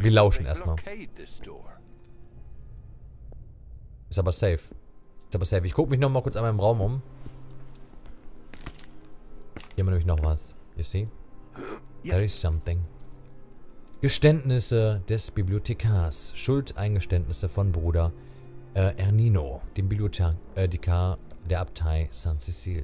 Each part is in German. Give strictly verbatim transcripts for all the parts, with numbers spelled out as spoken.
Wir lauschen erstmal. Ist aber safe. Ist aber safe. Ich gucke mich nochmal kurz einmal im Raum um. Hier haben wir nämlich noch was. You see? There is something. Geständnisse des Bibliothekars. Schuldeingeständnisse von Bruder äh, Ernino, dem Bibliothekar der Abtei Saint-Cécile.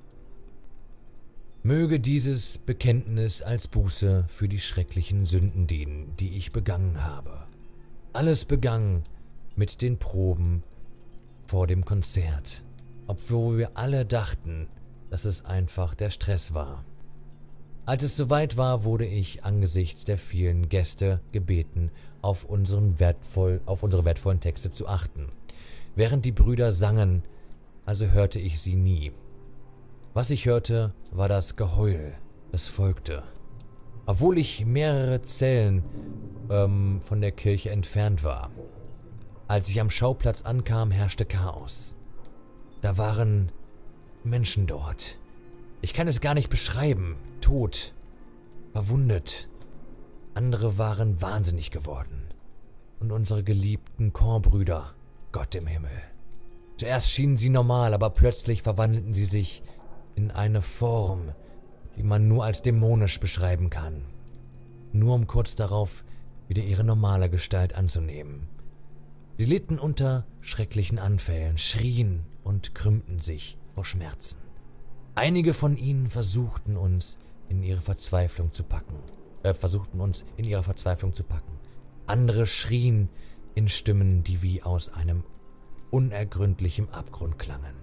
Möge dieses Bekenntnis als Buße für die schrecklichen Sünden dienen, die ich begangen habe. Alles begann mit den Proben vor dem Konzert, obwohl wir alle dachten, dass es einfach der Stress war. Als es soweit war, wurde ich angesichts der vielen Gäste gebeten, auf, unseren wertvoll, auf unsere wertvollen Texte zu achten. Während die Brüder sangen, also hörte ich sie nie. Was ich hörte, war das Geheul, das folgte. Obwohl ich mehrere Zellen ähm, von der Kirche entfernt war. Als ich am Schauplatz ankam, herrschte Chaos. Da waren Menschen dort. Ich kann es gar nicht beschreiben. Tot, verwundet. Andere waren wahnsinnig geworden. Und unsere geliebten Chorbrüder, Gott im Himmel. Zuerst schienen sie normal, aber plötzlich verwandelten sie sich in eine Form, die man nur als dämonisch beschreiben kann. Nur um kurz darauf wieder ihre normale Gestalt anzunehmen. Sie litten unter schrecklichen Anfällen, schrien und krümmten sich vor Schmerzen. Einige von ihnen versuchten uns in ihre Verzweiflung zu packen, äh, versuchten uns in ihrer Verzweiflung zu packen. Andere schrien in Stimmen, die wie aus einem unergründlichen Abgrund klangen.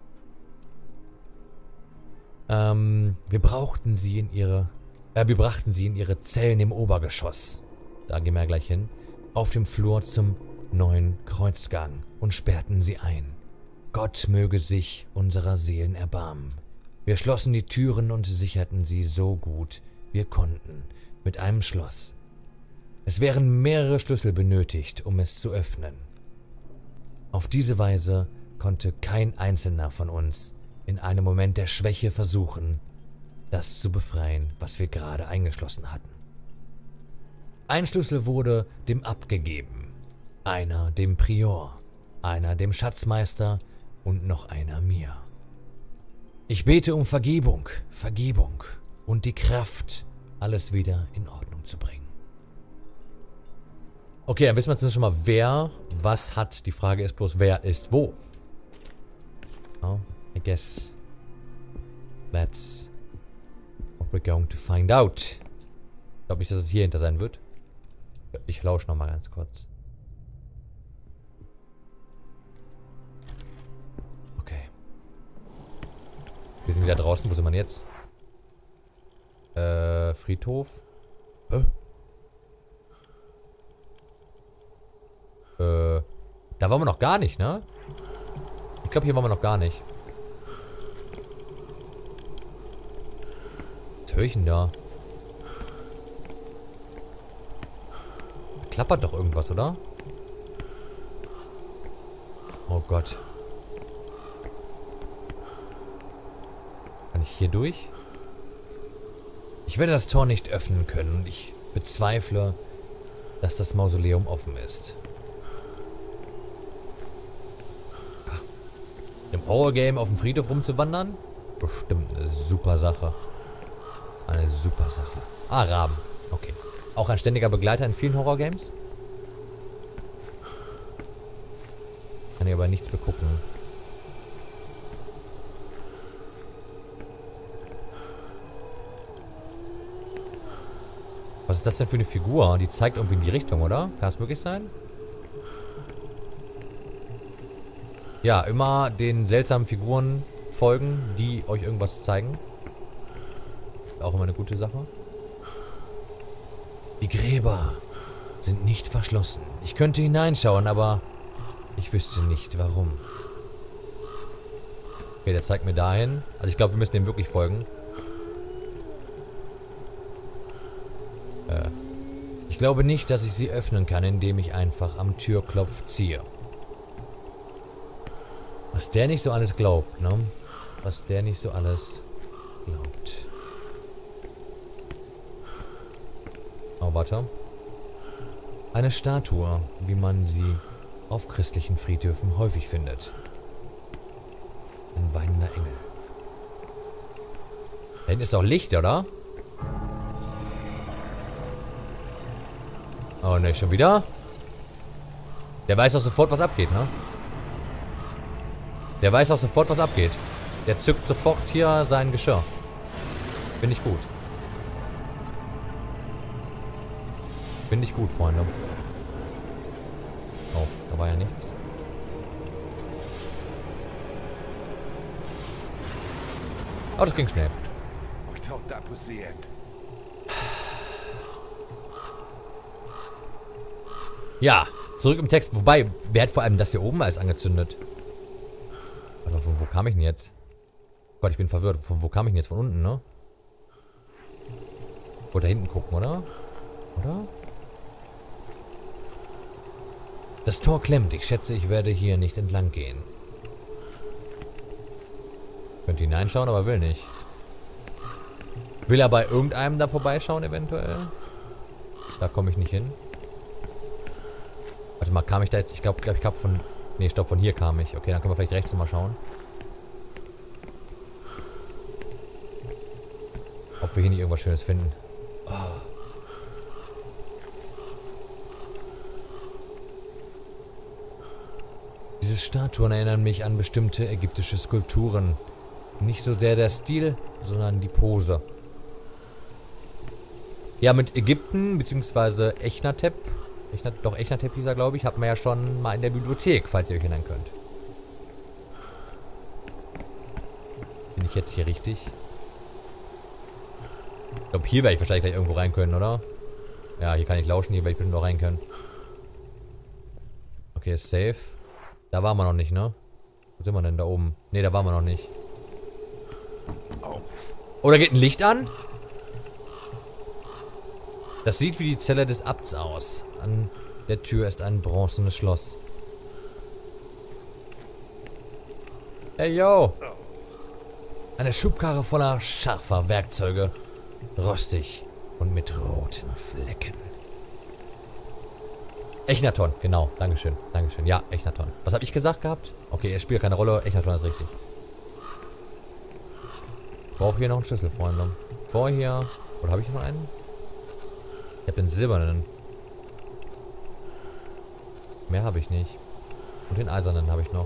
Ähm, wir brauchten sie in ihre, äh, wir brachten sie in ihre Zellen im Obergeschoss. Da gehen wir gleich hin. Auf dem Flur zum neuen Kreuzgang und sperrten sie ein. Gott möge sich unserer Seelen erbarmen. Wir schlossen die Türen und sicherten sie so gut wir konnten mit einem Schloss. Es wären mehrere Schlüssel benötigt, um es zu öffnen. Auf diese Weise konnte kein einzelner von uns in einem Moment der Schwäche versuchen, das zu befreien, was wir gerade eingeschlossen hatten. Ein Schlüssel wurde dem abgegeben, einer dem Prior, einer dem Schatzmeister und noch einer mir. Ich bete um Vergebung, Vergebung und die Kraft, alles wieder in Ordnung zu bringen. Okay, dann wissen wir zumindest schon mal, wer was hat. Die Frage ist bloß, wer ist wo. Oh, I guess that's what we're going to find out. Ich glaube nicht, dass es hier hinter sein wird. Ich lausche nochmal ganz kurz. Okay. Wir sind wieder draußen. Wo sind wir jetzt? Äh, Friedhof. Hä? Äh, da waren wir noch gar nicht, ne? Ich glaube, hier waren wir noch gar nicht. Was höre ich denn da? Da klappert doch irgendwas, oder? Oh Gott. Kann ich hier durch? Ich werde das Tor nicht öffnen können und ich bezweifle, dass das Mausoleum offen ist. Im Horror-Game auf dem Friedhof rumzuwandern? Bestimmt eine super Sache. Eine super Sache. Ah, Raben. Okay. Auch ein ständiger Begleiter in vielen Horror-Games? Kann ich aber nichts begucken. Was ist das denn für eine Figur? Die zeigt irgendwie in die Richtung, oder? Kann das wirklich sein? Ja, immer den seltsamen Figuren folgen, die euch irgendwas zeigen. Auch immer eine gute Sache. Die Gräber sind nicht verschlossen. Ich könnte hineinschauen, aber ich wüsste nicht, warum. Okay, der zeigt mir dahin. Also ich glaube, wir müssen dem wirklich folgen. Äh, ich glaube nicht, dass ich sie öffnen kann, indem ich einfach am Türklopf ziehe. Was der nicht so alles glaubt, ne? Was der nicht so alles glaubt. Oh, warte. Eine Statue, wie man sie auf christlichen Friedhöfen häufig findet. Ein weinender Engel. Da hinten ist doch Licht, oder? Oh ne, schon wieder? Der weiß doch sofort, was abgeht, ne? Der weiß auch sofort, was abgeht. Der zückt sofort hier sein Geschirr. Finde ich gut. Finde ich gut, Freunde. Oh, da war ja nichts. Oh, das ging schnell. Ja, zurück im Text. Wobei, wer hat vor allem das hier oben alles angezündet? Also von wo kam ich denn jetzt? Gott, ich bin verwirrt. Von wo kam ich denn jetzt? Von unten, ne? Wollte da hinten gucken, oder? Oder? Das Tor klemmt. Ich schätze, ich werde hier nicht entlang gehen. Könnte hineinschauen, aber will nicht. Will er bei irgendeinem da vorbeischauen, eventuell? Da komme ich nicht hin. Warte mal, kam ich da jetzt? Ich glaube, glaub, ich habe von... Ne, stopp, von hier kam ich. Okay, dann können wir vielleicht rechts nochmal schauen. Ob wir hier nicht irgendwas Schönes finden. Oh. Diese Statuen erinnern mich an bestimmte ägyptische Skulpturen. Nicht so sehr der Stil, sondern die Pose. Ja, mit Ägypten, beziehungsweise Echnatep, Echnat, doch Echnatep hieß er, glaube ich, hatten wir ja schon mal in der Bibliothek, falls ihr euch erinnern könnt. Bin ich jetzt hier richtig? Ich glaube, hier werde ich wahrscheinlich gleich irgendwo rein können, oder? Ja, hier kann ich lauschen, hier werde ich bestimmt noch rein können. Okay, ist safe. Da waren wir noch nicht, ne? Wo sind wir denn? Da oben. Ne, da waren wir noch nicht. Oh, da geht ein Licht an? Das sieht wie die Zelle des Abts aus. An der Tür ist ein bronzenes Schloss. Hey, yo! Eine Schubkarre voller scharfer Werkzeuge. Rostig und mit roten Flecken. Echnaton, genau. Dankeschön. Dankeschön. Ja, Echnaton. Was habe ich gesagt gehabt? Okay, es spielt keine Rolle. Echnaton ist richtig. Ich brauche hier noch einen Schlüssel, Freunde. Vorher. Oder habe ich noch einen? Ich habe den silbernen. Mehr habe ich nicht. Und den eisernen habe ich noch.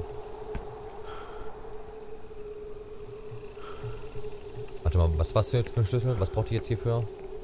Warte mal, was was jetzt für ein Schlüssel? Was braucht ihr jetzt hierfür?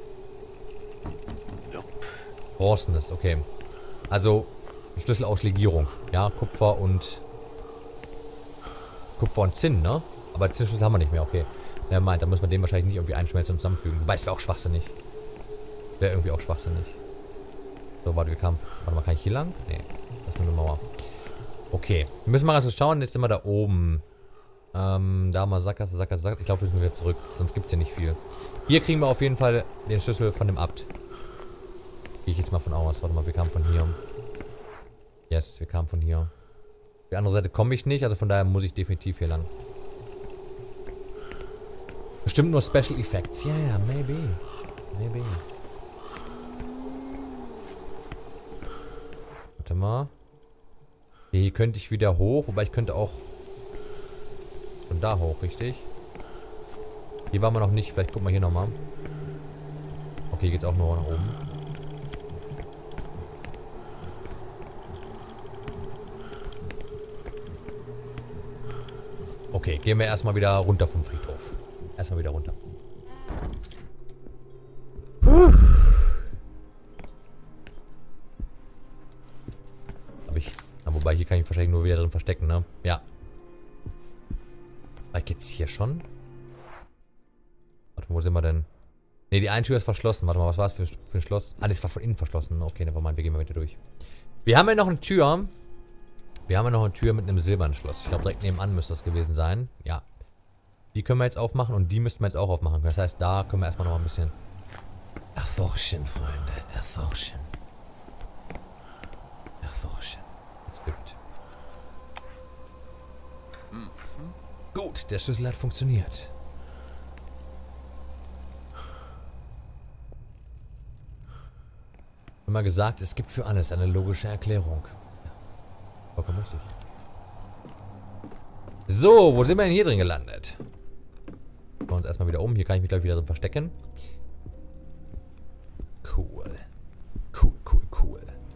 Bronzenes, okay. Also, Schlüssel aus Legierung. Ja, Kupfer und... Kupfer und Zinn, ne? Aber Zinnschlüssel haben wir nicht mehr, okay. Ja, meint, dann muss man den wahrscheinlich nicht irgendwie einschmelzen und zusammenfügen. Wobei, es wäre auch schwachsinnig. Wäre irgendwie auch schwachsinnig. So, warte, wir kamen... Warte mal, kann ich hier lang? Nee, das ist nur eine Mauer. Okay, wir müssen mal also schauen. Jetzt sind wir da oben. Ähm, da mal Sackgasse, Sackgasse, Sackgasse. Ich glaube, wir müssen wieder zurück. Sonst gibt es hier nicht viel. Hier kriegen wir auf jeden Fall den Schlüssel von dem Abt. Gehe ich jetzt mal von aus. Warte mal, wir kamen von hier. Yes, wir kamen von hier. Auf die andere Seite komme ich nicht, also von daher muss ich definitiv hier lang. Bestimmt nur Special Effects. Ja, ja, maybe. Maybe. Warte mal. Hier könnte ich wieder hoch, wobei ich könnte auch von da hoch, richtig? Hier waren wir noch nicht, vielleicht gucken wir hier nochmal. Okay, hier geht's auch nur nach oben. Okay, gehen wir erstmal wieder runter vom Friedhof. Erstmal wieder runter. Puh. Hab ich. Na, wobei, hier kann ich wahrscheinlich nur wieder drin verstecken, ne? Ja. War ich jetzt hier schon? Warte, wo sind wir denn? Ne, die eine Tür ist verschlossen. Warte mal, was war das für, für ein Schloss? Ah, das war von innen verschlossen. Okay, nevermind, wir gehen mal wieder durch. Wir haben ja noch eine Tür. Wir haben ja noch eine Tür mit einem silbernen Schloss. Ich glaube, direkt nebenan müsste das gewesen sein. Ja. Die können wir jetzt aufmachen und die müssten wir jetzt auch aufmachen. Das heißt, da können wir erstmal noch ein bisschen erforschen, Freunde. Erforschen. Erforschen. Jetzt gibt. Mhm. Gut, der Schlüssel hat funktioniert. Immer gesagt, es gibt für alles eine logische Erklärung. Vollkommen richtig. So, wo sind wir denn hier drin gelandet? Schauen wir uns erstmal wieder um. Hier kann ich mich gleich wieder drin verstecken. Cool. Cool, cool, cool.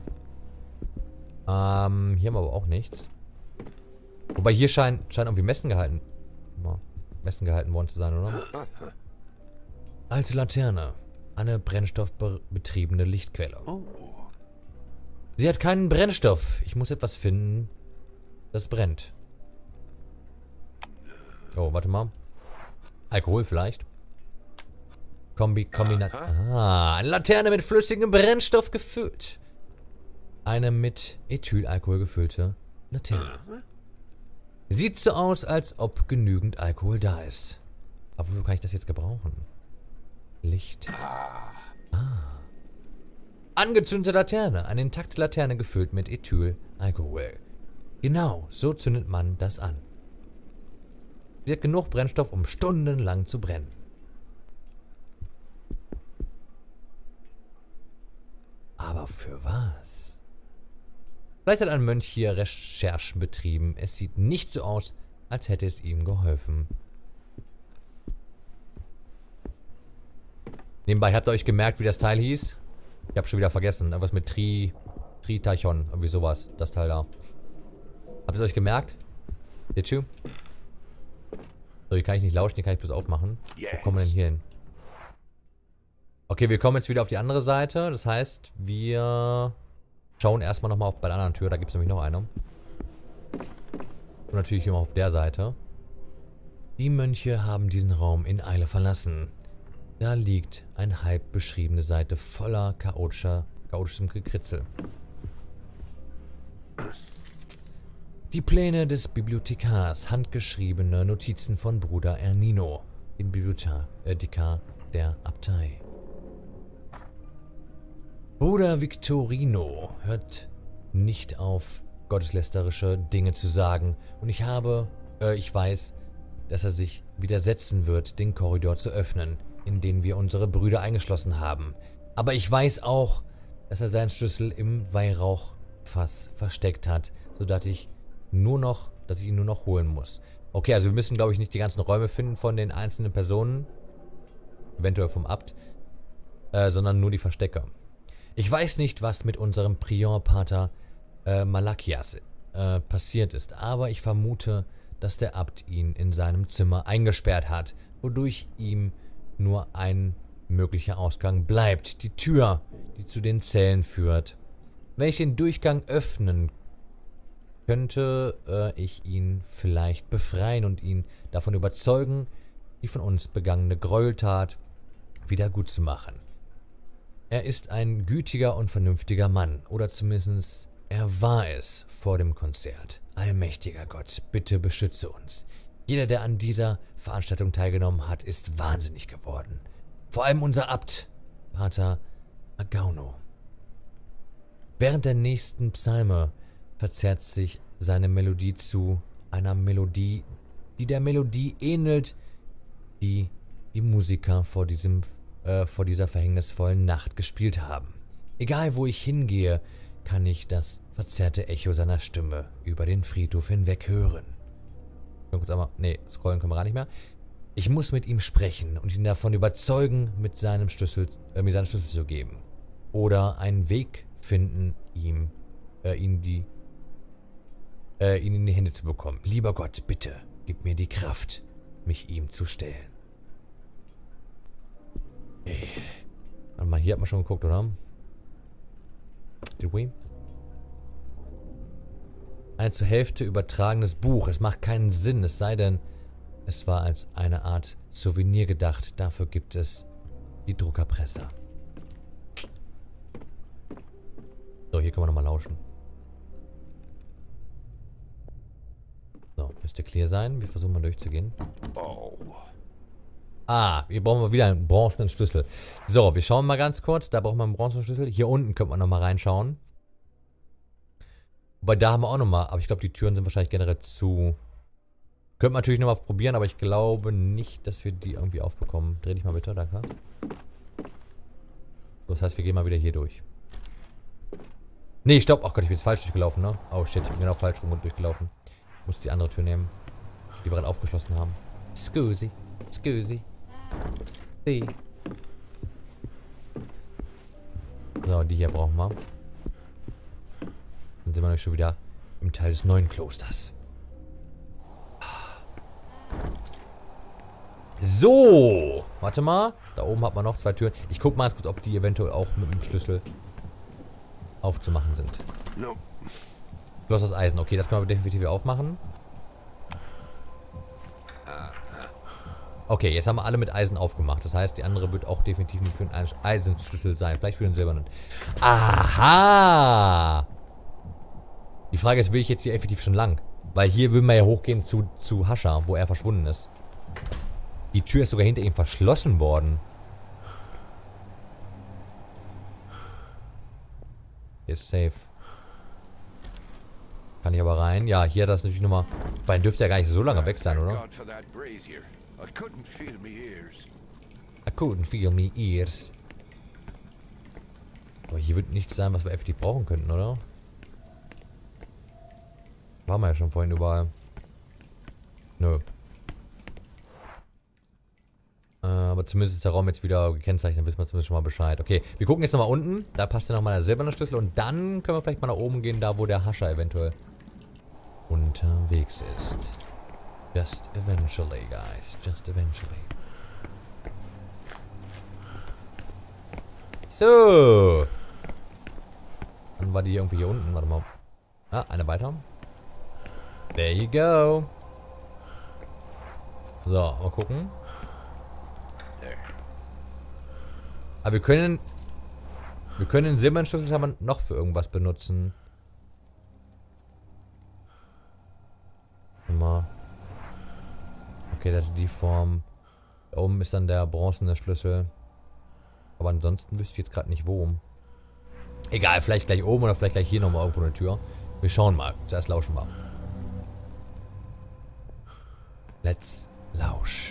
Ähm, hier haben wir aber auch nichts. Wobei hier scheinen schein irgendwie Messen gehalten. Messen gehalten worden zu sein, oder? Alte Laterne. Eine brennstoffbetriebene Lichtquelle. Sie hat keinen Brennstoff. Ich muss etwas finden, das brennt. Oh, warte mal. Alkohol vielleicht. Kombi, Kombinat. Ah, eine Laterne mit flüssigem Brennstoff gefüllt. Eine mit Ethylalkohol gefüllte Laterne. Sieht so aus, als ob genügend Alkohol da ist. Aber wo kann ich das jetzt gebrauchen? Licht. Ah. Angezündete Laterne. Eine intakte Laterne gefüllt mit Ethylalkohol. Genau, so zündet man das an. Sie hat genug Brennstoff, um stundenlang zu brennen. Aber für was? Vielleicht hat ein Mönch hier Recherchen betrieben. Es sieht nicht so aus, als hätte es ihm geholfen. Nebenbei, habt ihr euch gemerkt, wie das Teil hieß? Ich habe schon wieder vergessen. Irgendwas mit Tri... Tritachon. Irgendwie sowas. Das Teil da. Habt ihr es euch gemerkt? Did you? So, hier kann ich nicht lauschen. Hier kann ich bloß aufmachen. Wo kommen wir denn hier hin? Okay, wir kommen jetzt wieder auf die andere Seite. Das heißt, wir schauen erstmal nochmal bei der anderen Tür. Da gibt es nämlich noch eine. Und natürlich immer auf der Seite. Die Mönche haben diesen Raum in Eile verlassen. Da liegt eine halb beschriebene Seite voller chaotischer, chaotischem Gekritzel. Die Pläne des Bibliothekars, handgeschriebene Notizen von Bruder Ernino, dem Bibliothekar der Abtei. Bruder Victorino hört nicht auf, gotteslästerische Dinge zu sagen, und ich habe, äh, ich weiß, dass er sich widersetzen wird, den Korridor zu öffnen, in den wir unsere Brüder eingeschlossen haben. Aber ich weiß auch, dass er seinen Schlüssel im Weihrauchfass versteckt hat, sodass ich nur noch, dass ich ihn nur noch holen muss. Okay, also wir müssen, glaube ich, nicht die ganzen Räume finden von den einzelnen Personen, eventuell vom Abt, äh, sondern nur die Verstecke. Ich weiß nicht, was mit unserem Prior-Pater äh, Malachias äh, passiert ist, aber ich vermute, dass der Abt ihn in seinem Zimmer eingesperrt hat, wodurch ihm nur ein möglicher Ausgang bleibt. Die Tür, die zu den Zellen führt. Wenn ich den Durchgang öffnen könnte, äh, ich ihn vielleicht befreien und ihn davon überzeugen, die von uns begangene Gräueltat wieder gut zu machen. Er ist ein gütiger und vernünftiger Mann, oder zumindest er war es vor dem Konzert. Allmächtiger Gott, bitte beschütze uns. Jeder, der an dieser Veranstaltung teilgenommen hat, ist wahnsinnig geworden. Vor allem unser Abt, Pater Agauno. Während der nächsten Psalme verzerrt sich seine Melodie zu einer Melodie, die der Melodie ähnelt, die die Musiker vor diesem, äh, vor dieser verhängnisvollen Nacht gespielt haben. Egal wo ich hingehe, kann ich das verzerrte Echo seiner Stimme über den Friedhof hinweg hören. Kurz einmal, nee, scrollen können wir gar nicht mehr. Ich muss mit ihm sprechen und ihn davon überzeugen, mit seinem Schlüssel, äh, mir seinen Schlüssel zu geben. Oder einen Weg finden, ihm, äh, ihn die, äh, ihn in die Hände zu bekommen. Lieber Gott, bitte, gib mir die Kraft, mich ihm zu stellen. Ey. Warte mal, hier hat man schon geguckt, oder? Did we? Ein zur Hälfte übertragenes Buch. Es macht keinen Sinn, es sei denn, es war als eine Art Souvenir gedacht. Dafür gibt es die Druckerpresse. So, hier können wir nochmal lauschen. So, müsste clear sein. Wir versuchen mal durchzugehen. Ah, hier brauchen wir wieder einen bronzenen Schlüssel. So, wir schauen mal ganz kurz. Da brauchen wir einen bronzenen Schlüssel. Hier unten könnte man nochmal reinschauen. Wobei, da haben wir auch nochmal. Aber ich glaube, die Türen sind wahrscheinlich generell zu. Könnte man natürlich nochmal probieren, aber ich glaube nicht, dass wir die irgendwie aufbekommen. Dreh dich mal bitte, danke. So, das heißt, wir gehen mal wieder hier durch. Nee, stopp. Ach Gott, ich bin jetzt falsch durchgelaufen, ne? Oh shit, ich bin genau falsch rum und durchgelaufen. Ich muss die andere Tür nehmen, die wir gerade aufgeschlossen haben. Scusi. Scusi. See. So, die hier brauchen wir. Dann sind wir nämlich schon wieder im Teil des neuen Klosters. So. Warte mal. Da oben hat man noch zwei Türen. Ich guck mal ganz kurz, ob die eventuell auch mit dem Schlüssel aufzumachen sind. Bloß das Eisen. Okay, das können wir definitiv wieder aufmachen. Okay, jetzt haben wir alle mit Eisen aufgemacht. Das heißt, die andere wird auch definitiv nicht für einen Eisenschlüssel sein. Vielleicht für den silbernen. Aha! Die Frage ist, will ich jetzt hier effektiv schon lang? Weil hier würden wir ja hochgehen zu, zu Hascha, wo er verschwunden ist. Die Tür ist sogar hinter ihm verschlossen worden. Hier ist safe. Kann ich aber rein? Ja, hier hat das natürlich nochmal... Weil dürfte ja gar nicht so lange weg sein, oder? I couldn't feel me ears. I couldn't feel me ears. Aber hier wird nichts sein, was wir effektiv brauchen könnten, oder? Waren wir ja schon vorhin überall. Nö. Äh, aber zumindest ist der Raum jetzt wieder gekennzeichnet, dann wissen wir zumindest schon mal Bescheid. Okay, wir gucken jetzt nochmal unten. Da passt ja nochmal der silberne Schlüssel. Und dann können wir vielleicht mal nach oben gehen, da wo der Hascha eventuell unterwegs ist. Just eventually, guys. Just eventually. So. Dann war die irgendwie hier unten. Warte mal. Ah, eine weiter. There you go. So, mal gucken. Aber wir können... Wir können den silbernen Schlüssel aber noch für irgendwas benutzen. Mal. Okay, das ist die Form. Da oben ist dann der bronzene Schlüssel. Aber ansonsten wüsste ich jetzt gerade nicht wo. Egal, vielleicht gleich oben oder vielleicht gleich hier nochmal irgendwo eine Tür. Wir schauen mal. Zuerst lauschen wir. Let's lausch.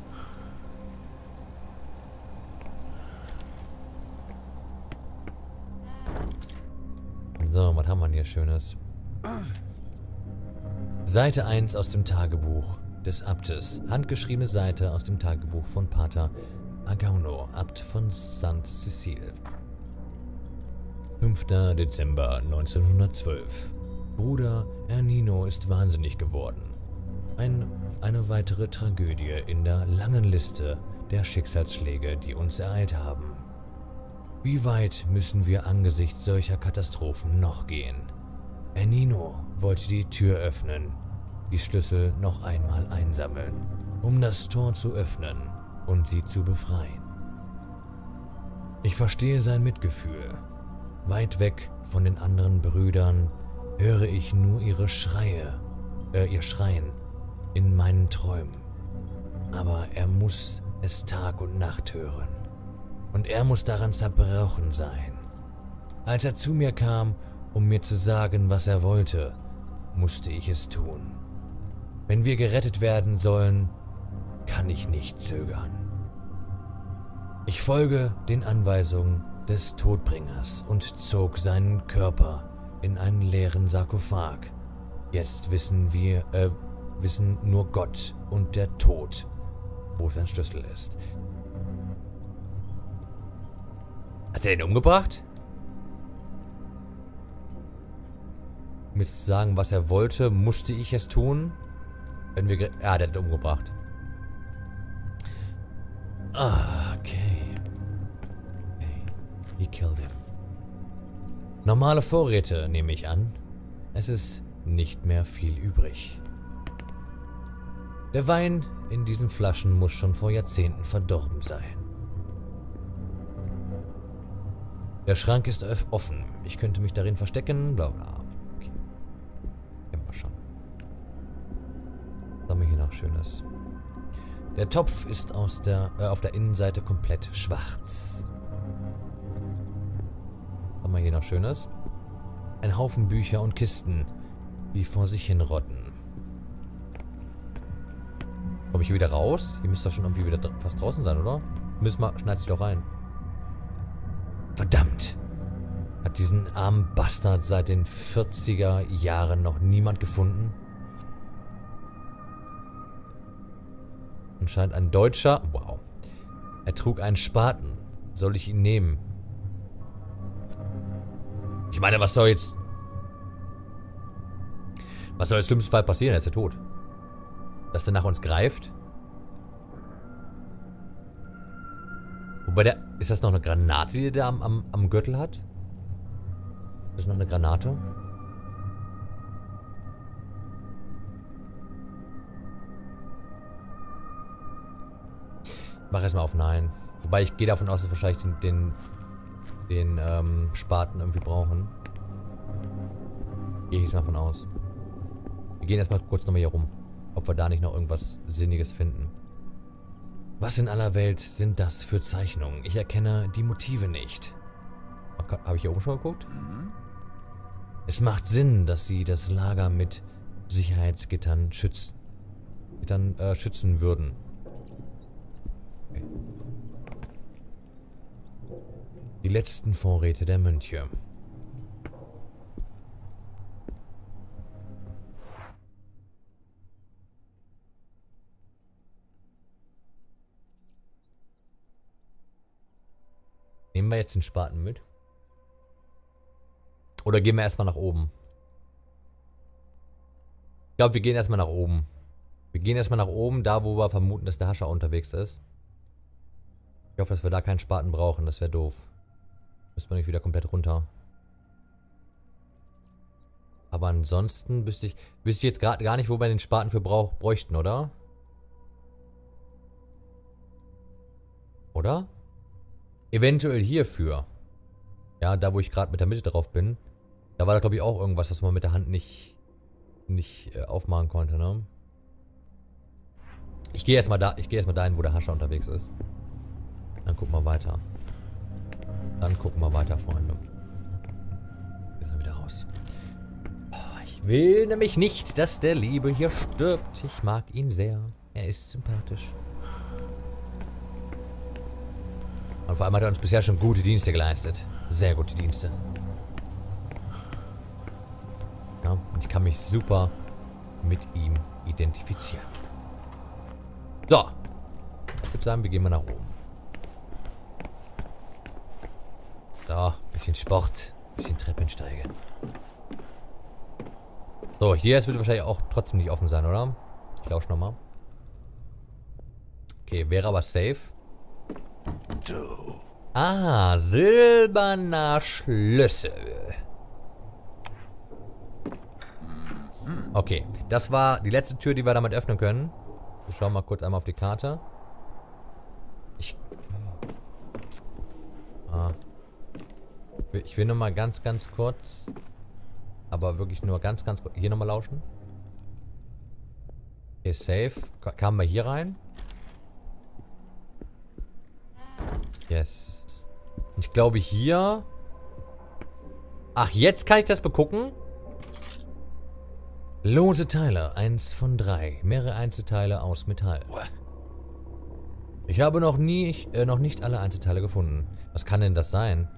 So, was haben wir hier Schönes? Seite eins aus dem Tagebuch des Abtes. Handgeschriebene Seite aus dem Tagebuch von Pater Agauno, Abt von Sankt Cecile. fünfter Dezember neunzehnhundertzwölf. Bruder Ernino ist wahnsinnig geworden. Ein, eine weitere Tragödie in der langen Liste der Schicksalsschläge, die uns ereilt haben. Wie weit müssen wir angesichts solcher Katastrophen noch gehen? Ernino wollte die Tür öffnen, die Schlüssel noch einmal einsammeln, um das Tor zu öffnen und sie zu befreien. Ich verstehe sein Mitgefühl. Weit weg von den anderen Brüdern höre ich nur ihre Schreie, äh, ihr Schreien in meinen Träumen. Aber er muss es Tag und Nacht hören. Und er muss daran zerbrochen sein. Als er zu mir kam, um mir zu sagen, was er wollte, musste ich es tun. Wenn wir gerettet werden sollen, kann ich nicht zögern. Ich folge den Anweisungen des Todbringers und zog seinen Körper in einen leeren Sarkophag. Jetzt wissen wir, äh, wissen nur Gott und der Tod, wo sein Schlüssel ist. Hat er den umgebracht? Um jetzt zu sagen, was er wollte, musste ich es tun? Wenn wir... Ja, der hat ihn umgebracht. Ah, okay. Okay. He killed him. Normale Vorräte, nehme ich an. Es ist nicht mehr viel übrig. Der Wein in diesen Flaschen muss schon vor Jahrzehnten verdorben sein. Der Schrank ist offen. Ich könnte mich darin verstecken. Bla bla. Okay. Kennen wir schon. Was haben wir hier noch Schönes? Der Topf ist aus der, äh, auf der Innenseite komplett schwarz. Was haben wir hier noch Schönes? Ein Haufen Bücher und Kisten, die vor sich hin rotten. Komme ich hier wieder raus? Hier müsste doch schon irgendwie wieder fast draußen sein, oder? Müssen wir, schneid sich doch rein. Verdammt! Hat diesen armen Bastard seit den vierziger Jahren noch niemand gefunden? Anscheinend ein Deutscher. Wow. Er trug einen Spaten. Soll ich ihn nehmen? Ich meine, was soll jetzt... Was soll im schlimmsten Fall passieren? Er ist ja tot. Dass der nach uns greift? Wobei der... Ist das noch eine Granate, die der am, am, am Gürtel hat? Ist das noch eine Granate? Mach erstmal auf Nein. Wobei ich gehe davon aus, dass wir wahrscheinlich den, den, den ähm, Spaten irgendwie brauchen. Gehe ich jetzt mal von aus. Wir gehen erstmal kurz nochmal hier rum. Ob wir da nicht noch irgendwas Sinniges finden. Was in aller Welt sind das für Zeichnungen? Ich erkenne die Motive nicht. Habe ich hier oben schon geguckt? Mhm. Es macht Sinn, dass sie das Lager mit Sicherheitsgittern schützen, Gittern, äh, schützen würden. Okay. Die letzten Vorräte der Mönche. Nehmen wir jetzt den Spaten mit? Oder gehen wir erstmal nach oben? Ich glaube, wir gehen erstmal nach oben. Wir gehen erstmal nach oben, da wo wir vermuten, dass der Hascher unterwegs ist. Ich hoffe, dass wir da keinen Spaten brauchen. Das wäre doof. Müssen wir nicht wieder komplett runter. Aber ansonsten wüsste ich, wüsste ich jetzt gerade gar nicht, wo wir den Spaten für brauch, bräuchten, oder? Oder? Eventuell hierfür. Ja, da wo ich gerade mit der Mitte drauf bin. Da war da glaube ich auch irgendwas, was man mit der Hand nicht, nicht äh, aufmachen konnte, ne? Ich gehe erstmal da, ich gehe erstmal dahin, wo der Hascher unterwegs ist. Dann gucken wir weiter. Dann gucken wir weiter, Freunde. Jetzt mal wieder raus. Oh, ich will nämlich nicht, dass der Liebe hier stirbt. Ich mag ihn sehr. Er ist sympathisch. Und vor allem hat er uns bisher schon gute Dienste geleistet. Sehr gute Dienste. Ja, und ich kann mich super mit ihm identifizieren. So. Ich würde sagen, wir gehen mal nach oben. So, bisschen Sport. Bisschen Treppensteigen. So, hier wird wahrscheinlich auch trotzdem nicht offen sein, oder? Ich lausche nochmal. Okay, wäre aber safe. Ah, silberner Schlüssel. Okay, das war die letzte Tür, die wir damit öffnen können. Wir schauen mal kurz einmal auf die Karte. Ich... Ah. Ich will nur mal ganz, ganz kurz... Aber wirklich nur ganz, ganz kurz... Hier nochmal lauschen. Okay, safe. Kamen wir hier rein? Yes. Ich glaube hier... Ach, jetzt kann ich das begucken? Lose Teile, eins von drei. Mehrere Einzelteile aus Metall. Ich habe noch nie, ich, äh, noch nicht alle Einzelteile gefunden. Was kann denn das sein?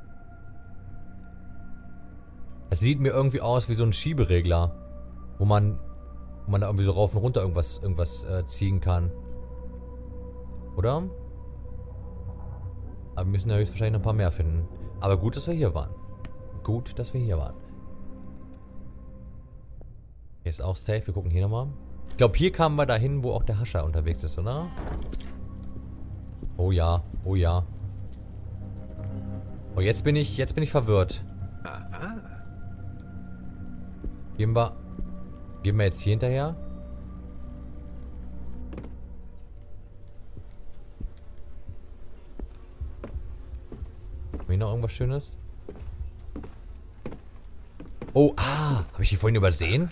Das sieht mir irgendwie aus wie so ein Schieberegler. Wo man, wo man da irgendwie so rauf und runter irgendwas, irgendwas äh, ziehen kann. Oder? Aber wir müssen ja höchstwahrscheinlich noch ein paar mehr finden. Aber gut, dass wir hier waren. Gut, dass wir hier waren. Hier ist auch safe. Wir gucken hier nochmal. Ich glaube, hier kamen wir dahin, wo auch der Hascher unterwegs ist, oder? Oh ja. Oh ja. Oh, jetzt bin ich, jetzt bin ich verwirrt. Gehen wir... Gehen wir jetzt hier hinterher? Haben wir hier noch irgendwas Schönes? Oh, ah! Habe ich die vorhin übersehen?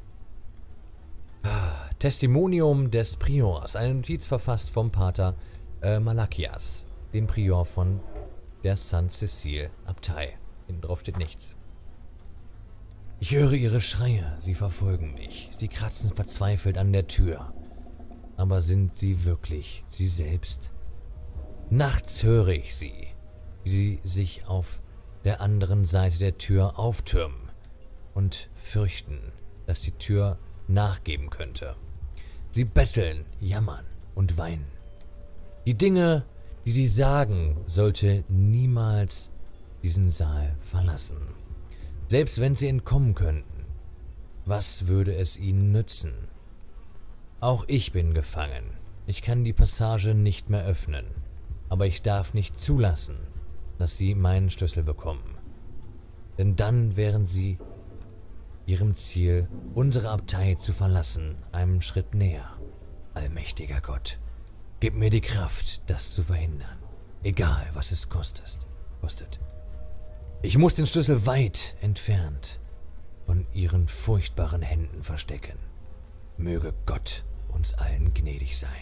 Ah, Testimonium des Priors. Eine Notiz verfasst vom Pater äh, Malachias, dem Prior von der Sankt Cecile Abtei. Hinten drauf steht nichts. Ich höre ihre Schreie. Sie verfolgen mich. Sie kratzen verzweifelt an der Tür. Aber sind sie wirklich sie selbst? Nachts höre ich sie, wie sie sich auf der anderen Seite der Tür auftürmen und fürchten, dass die Tür nachgeben könnte. Sie betteln, jammern und weinen. Die Dinge, die sie sagen, sollte niemals diesen Saal verlassen. Selbst wenn sie entkommen könnten, was würde es ihnen nützen? Auch ich bin gefangen. Ich kann die Passage nicht mehr öffnen, aber ich darf nicht zulassen, dass sie meinen Schlüssel bekommen. Denn dann wären sie ihrem Ziel, unsere Abtei zu verlassen, einen Schritt näher. Allmächtiger Gott, gib mir die Kraft, das zu verhindern. Egal, was es kostet. kostet. Ich muss den Schlüssel weit entfernt von ihren furchtbaren Händen verstecken. Möge Gott uns allen gnädig sein.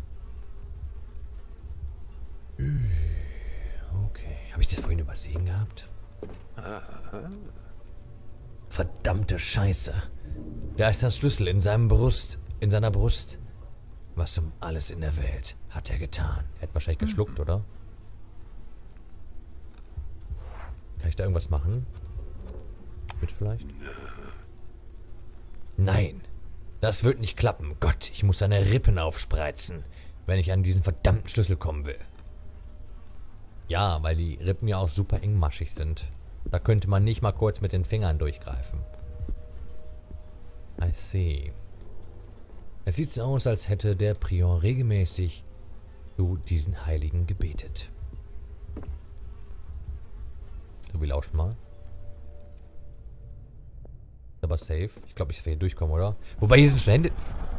Okay, habe ich das vorhin übersehen gehabt? Verdammte Scheiße. Da ist der Schlüssel in seinem Brust, in seiner Brust. Was um alles in der Welt hat er getan? Er hat wahrscheinlich geschluckt, oder? Kann ich da irgendwas machen? Mit vielleicht? Nein, das wird nicht klappen. Gott, ich muss seine Rippen aufspreizen, wenn ich an diesen verdammten Schlüssel kommen will. Ja, weil die Rippen ja auch super engmaschig sind. Da könnte man nicht mal kurz mit den Fingern durchgreifen. I see. Es sieht so aus, als hätte der Prior regelmäßig zu diesen Heiligen gebetet. So, wir lauschen mal. Ist aber safe. Ich glaube, ich werde hier durchkommen, oder? Wobei, hier sind schon Hände...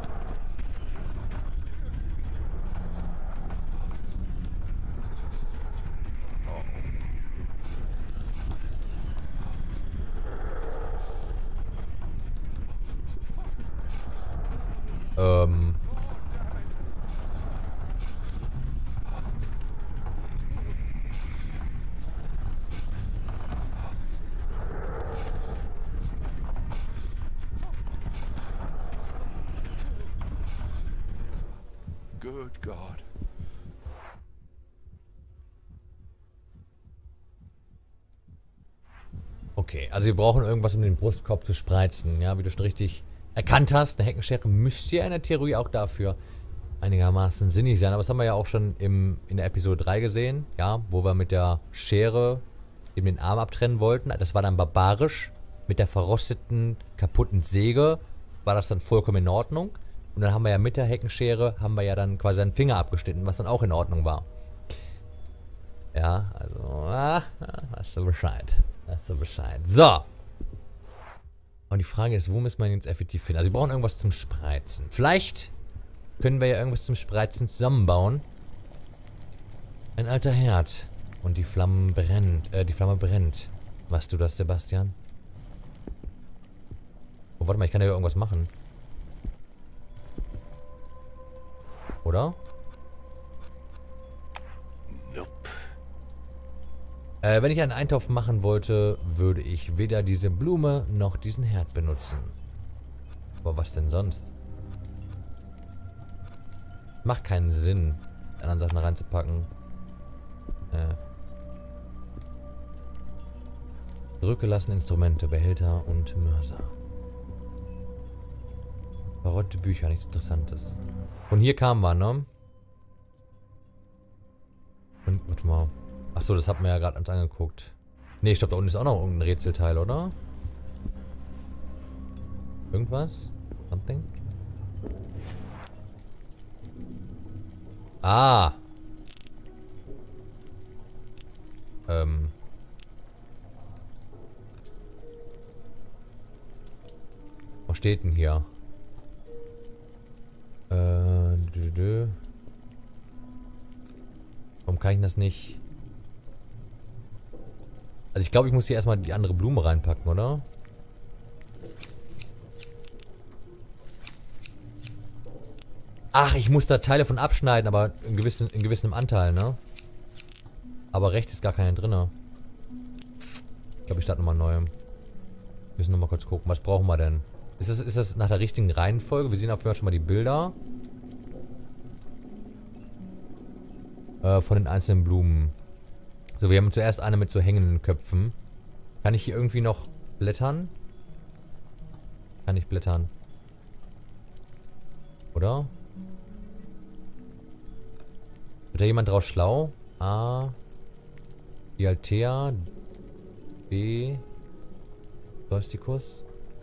Ähm... Good God. Okay, also wir brauchen irgendwas, um den Brustkorb zu spreizen. Ja, wie du schon richtig erkannt hast, eine Heckenschere müsste ja in der Theorie auch dafür einigermaßen sinnig sein. Aber das haben wir ja auch schon im, in der Episode drei gesehen. Ja, wo wir mit der Schere eben den Arm abtrennen wollten. Das war dann barbarisch. Mit der verrosteten, kaputten Säge war das dann vollkommen in Ordnung. Und dann haben wir ja mit der Heckenschere, haben wir ja dann quasi einen Finger abgeschnitten, was dann auch in Ordnung war. Ja, also, ah, weißt du Bescheid. Weißt du Bescheid. So. Und die Frage ist, wo müssen wir jetzt effektiv finden? Also wir brauchen irgendwas zum Spreizen. Vielleicht können wir ja irgendwas zum Spreizen zusammenbauen. Ein alter Herd. Und die Flamme brennt. Äh, die Flamme brennt. Weißt du das, Sebastian? Oh, warte mal, ich kann ja irgendwas machen. Oder? Nope. Äh, wenn ich einen Eintopf machen wollte, würde ich weder diese Blume noch diesen Herd benutzen. Aber was denn sonst? Macht keinen Sinn, die anderen Sachen reinzupacken. Äh. Zurückgelassene Instrumente, Behälter und Mörser. Verrottete Bücher, nichts Interessantes. Von hier kamen wir, ne? Und, warte mal. Achso, das hat man ja gerade uns angeguckt. Ne, ich glaube, da unten ist auch noch irgendein Rätselteil, oder? Irgendwas? Something? Ah! Ähm. Was steht denn hier? Äh, dü -dü. Warum kann ich das nicht? Also ich glaube, ich muss hier erstmal die andere Blume reinpacken, oder? Ach, ich muss da Teile von abschneiden, aber in gewissem, in gewissem Anteil, ne? Aber rechts ist gar keine drin. Ich glaube, ich starte nochmal neu. Wir müssen nochmal kurz gucken. Was brauchen wir denn? Ist das, ist das nach der richtigen Reihenfolge? Wir sehen auf jeden Fall schon mal die Bilder. Äh, von den einzelnen Blumen. So, wir haben zuerst eine mit so hängenden Köpfen. Kann ich hier irgendwie noch blättern? Kann ich blättern. Oder? Wird da jemand draus schlau? A. Die Altea. B. Joysticus.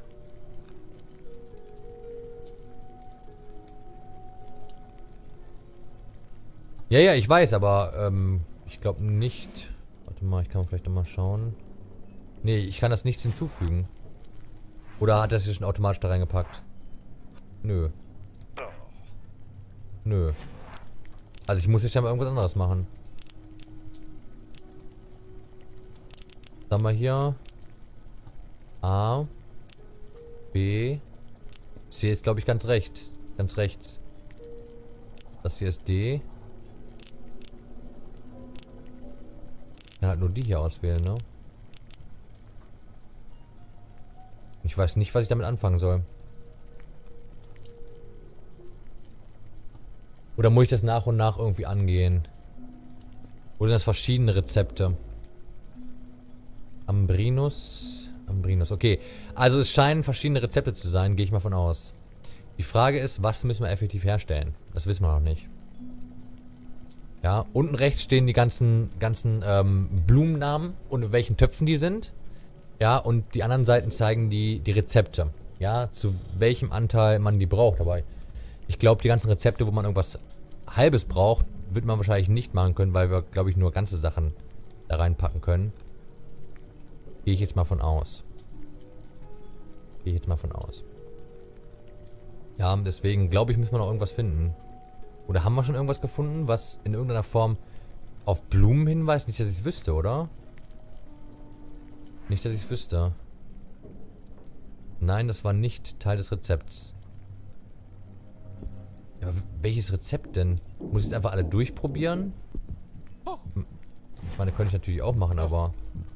Ja, ja, ich weiß, aber ähm, ich glaube nicht. Warte mal, ich kann vielleicht noch mal schauen. Nee, ich kann das nichts hinzufügen. Oder hat das hier schon automatisch da reingepackt? Nö. Nö. Also ich muss jetzt scheinbar irgendwas anderes machen. Sagen wir hier. A. B. C ist, glaube ich, ganz rechts. Ganz rechts. Das hier ist D. Ich kann halt nur die hier auswählen, ne? Ich weiß nicht, was ich damit anfangen soll. Oder muss ich das nach und nach irgendwie angehen? Oder sind das verschiedene Rezepte? Ambrinus. Ambrinus, okay. Also es scheinen verschiedene Rezepte zu sein, gehe ich mal von aus. Die Frage ist, was müssen wir effektiv herstellen? Das wissen wir noch nicht. Ja, unten rechts stehen die ganzen, ganzen ähm, Blumennamen und in welchen Töpfen die sind. Ja, und die anderen Seiten zeigen die, die Rezepte. Ja, zu welchem Anteil man die braucht. Aber ich glaube, die ganzen Rezepte, wo man irgendwas Halbes braucht, wird man wahrscheinlich nicht machen können, weil wir, glaube ich, nur ganze Sachen da reinpacken können. Gehe ich jetzt mal von aus. Gehe ich jetzt mal von aus. Ja, deswegen glaube ich, müssen wir noch irgendwas finden. Oder haben wir schon irgendwas gefunden, was in irgendeiner Form auf Blumen hinweist? Nicht, dass ich es wüsste, oder? Nicht, dass ich es wüsste. Nein, das war nicht Teil des Rezepts. Ja, aber welches Rezept denn? Muss ich jetzt einfach alle durchprobieren? Ich meine, könnte ich natürlich auch machen, aber...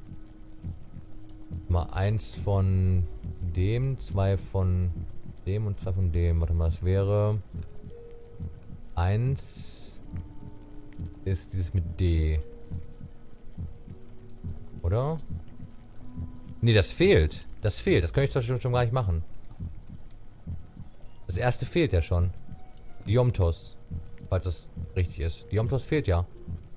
Mal eins von dem, zwei von dem und zwei von dem. Warte mal, das wäre... Eins ist dieses mit D. Oder? Nee, das fehlt. Das fehlt. Das könnte ich doch schon, schon gar nicht machen. Das erste fehlt ja schon. Diomtos. Falls das richtig ist. Diomtos fehlt ja.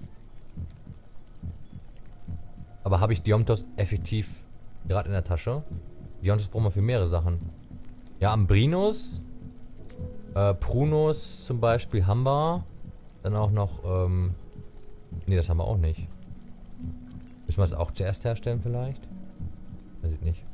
Aber habe ich Diomtos effektiv gerade in der Tasche? Diomtos brauchen wir für mehrere Sachen. Ja, Ambrinus. Äh, Prunus zum Beispiel haben wir. Dann auch noch, ähm... Ne, das haben wir auch nicht. Müssen wir das auch zuerst herstellen vielleicht? Weiß ich nicht.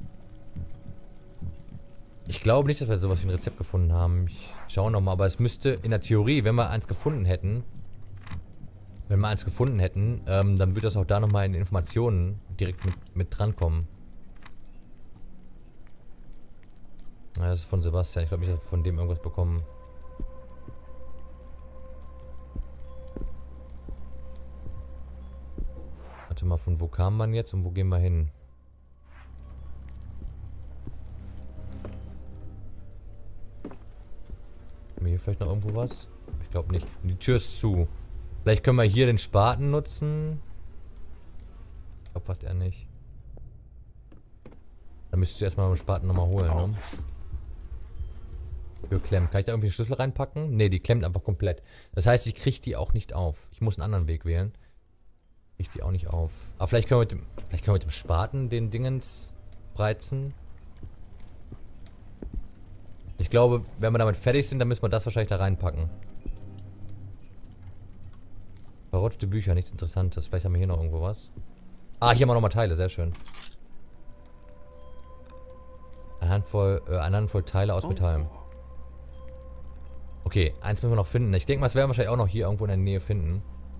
Ich glaube nicht, dass wir sowas wie ein Rezept gefunden haben. Ich schaue nochmal, aber es müsste in der Theorie, wenn wir eins gefunden hätten, wenn wir eins gefunden hätten, ähm, dann würde das auch da nochmal in den Informationen direkt mit, mit drankommen. Ja, das ist von Sebastian. Ich glaube nicht, dass wir von dem irgendwas bekommen. Warte mal, von wo kam man jetzt und wo gehen wir hin? Haben wir hier vielleicht noch irgendwo was? Ich glaube nicht. Und die Tür ist zu. Vielleicht können wir hier den Spaten nutzen. Ich glaube fast eher nicht. Dann müsstest du erstmal den Spaten nochmal holen, ne? Für klemmt. Kann ich da irgendwie einen Schlüssel reinpacken? Ne, die klemmt einfach komplett. Das heißt, ich kriege die auch nicht auf. Ich muss einen anderen Weg wählen. Ich die auch nicht auf. Aber vielleicht können wir mit dem, vielleicht können wir mit dem Spaten den Dingens breizen. Ich glaube, wenn wir damit fertig sind, dann müssen wir das wahrscheinlich da reinpacken. Verrottete Bücher, nichts Interessantes. Vielleicht haben wir hier noch irgendwo was. Ah, hier haben wir nochmal Teile, sehr schön. Eine Handvoll, äh, eine Handvoll Teile aus Metall. Okay, eins müssen wir noch finden. Ich denke mal, das werden wir wahrscheinlich auch noch hier irgendwo in der Nähe finden.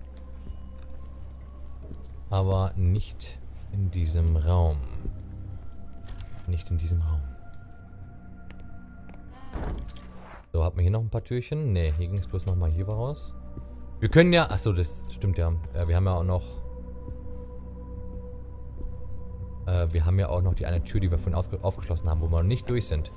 Aber nicht in diesem Raum. Nicht in diesem Raum. So, hat man hier noch ein paar Türchen? Ne, hier ging es bloß nochmal hier raus. Wir können ja... Achso, das stimmt ja. Äh, wir haben ja auch noch... Äh, wir haben ja auch noch die eine Tür, die wir vorhin aufgeschlossen haben, wo wir noch nicht durch sind.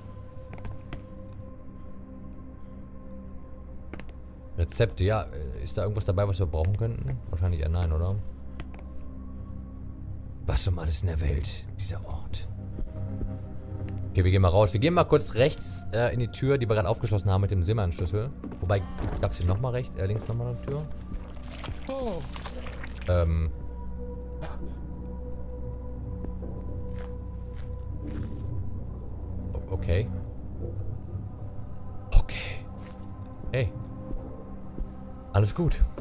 Rezepte, ja. Ist da irgendwas dabei, was wir brauchen könnten? Wahrscheinlich eher nein, oder? Was um alles in der Welt, dieser Ort. Okay, wir gehen mal raus. Wir gehen mal kurz rechts äh, in die Tür, die wir gerade aufgeschlossen haben mit dem Simmernschlüssel. Wobei, gab es hier nochmal rechts, äh, links nochmal eine Tür? Oh. Ähm. Okay. Okay. Hey. Alles gut.